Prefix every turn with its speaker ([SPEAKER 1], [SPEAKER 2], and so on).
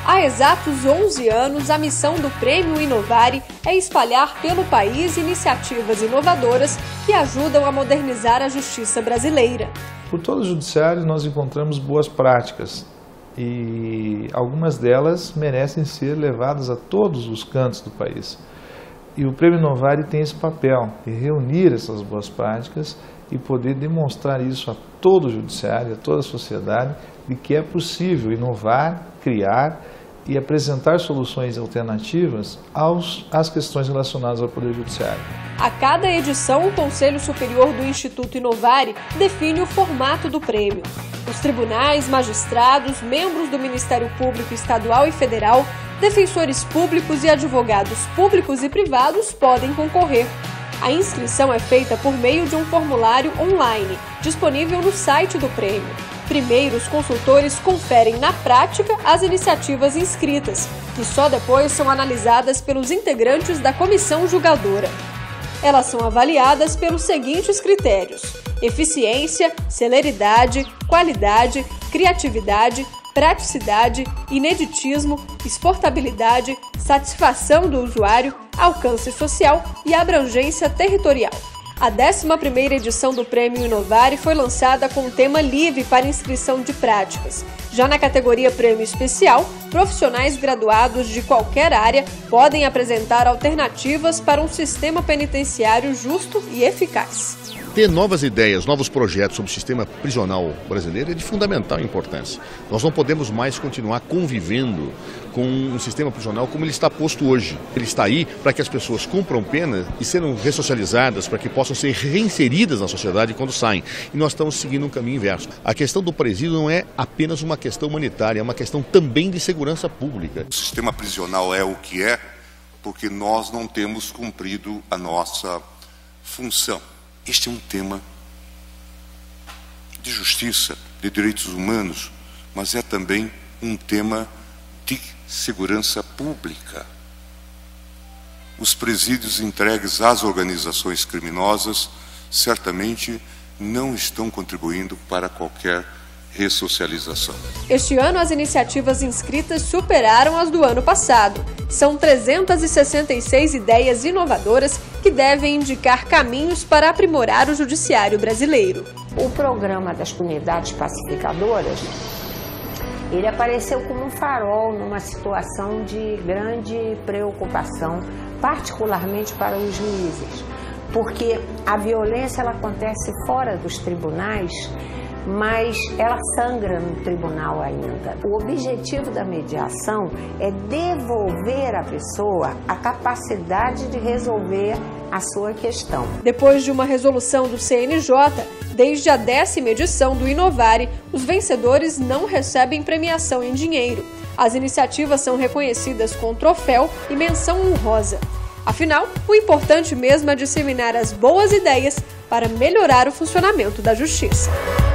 [SPEAKER 1] Há exatos 11 anos, a missão do Prêmio Inovare é espalhar pelo país iniciativas inovadoras que ajudam a modernizar a justiça brasileira.
[SPEAKER 2] Por todo o judiciário nós encontramos boas práticas e algumas delas merecem ser levadas a todos os cantos do país. E o Prêmio Inovare tem esse papel de reunir essas boas práticas e poder demonstrar isso a todo o judiciário, a toda a sociedade, de que é possível inovar, criar e apresentar soluções alternativas às questões relacionadas ao Poder Judiciário.
[SPEAKER 1] A cada edição, o Conselho Superior do Instituto Inovare define o formato do prêmio. Os tribunais, magistrados, membros do Ministério Público Estadual e Federal, defensores públicos e advogados públicos e privados podem concorrer. A inscrição é feita por meio de um formulário online, disponível no site do prêmio. Primeiro, os consultores conferem na prática as iniciativas inscritas, que só depois são analisadas pelos integrantes da comissão julgadora. Elas são avaliadas pelos seguintes critérios: eficiência, celeridade, qualidade, criatividade, praticidade, ineditismo, exportabilidade, satisfação do usuário, alcance social e abrangência territorial. A 11ª edição do Prêmio Inovare foi lançada com o tema livre para inscrição de práticas. Já na categoria Prêmio Especial, profissionais graduados de qualquer área podem apresentar alternativas para um sistema penitenciário justo e eficaz.
[SPEAKER 3] Ter novas ideias, novos projetos sobre o sistema prisional brasileiro é de fundamental importância. Nós não podemos mais continuar convivendo com um sistema prisional como ele está posto hoje. Ele está aí para que as pessoas cumpram pena e sejam ressocializadas, para que possam ser reinseridas na sociedade quando saem. E nós estamos seguindo um caminho inverso. A questão do presídio não é apenas uma questão humanitária, é uma questão também de segurança pública.
[SPEAKER 4] O sistema prisional é o que é porque nós não temos cumprido a nossa função. Este é um tema de justiça, de direitos humanos, mas é também um tema de segurança pública. Os presídios entregues às organizações criminosas certamente não estão contribuindo para qualquer ressocialização.
[SPEAKER 1] Este ano, as iniciativas inscritas superaram as do ano passado. São 366 ideias inovadoras que devem indicar caminhos para aprimorar o judiciário brasileiro.
[SPEAKER 5] O programa das unidades pacificadoras, ele apareceu como um farol numa situação de grande preocupação, particularmente para os juízes, porque a violência ela acontece fora dos tribunais, mas ela sangra no tribunal ainda. O objetivo da mediação é devolver à pessoa a capacidade de resolver a sua questão.
[SPEAKER 1] Depois de uma resolução do CNJ, desde a 10ª edição do Inovare, os vencedores não recebem premiação em dinheiro. As iniciativas são reconhecidas com troféu e menção honrosa. Afinal, o importante mesmo é disseminar as boas ideias para melhorar o funcionamento da justiça.